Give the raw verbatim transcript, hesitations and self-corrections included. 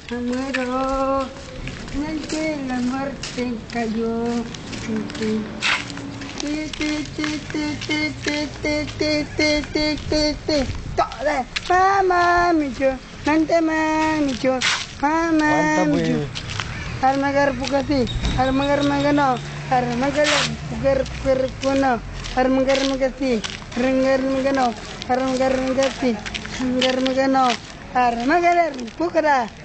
me muero, en el que la muerte cayó. Ti, ti, ti, ti, ti, ti, ti, ti, ti, ti, ti, ti. Toda, mama, micho, nante micho, mama, micho. Armagar pukati, armagar magano, armagar pugar pugar kuno, armagar magati, rengar magano, armagar magati, rengar magano, armagar pukara.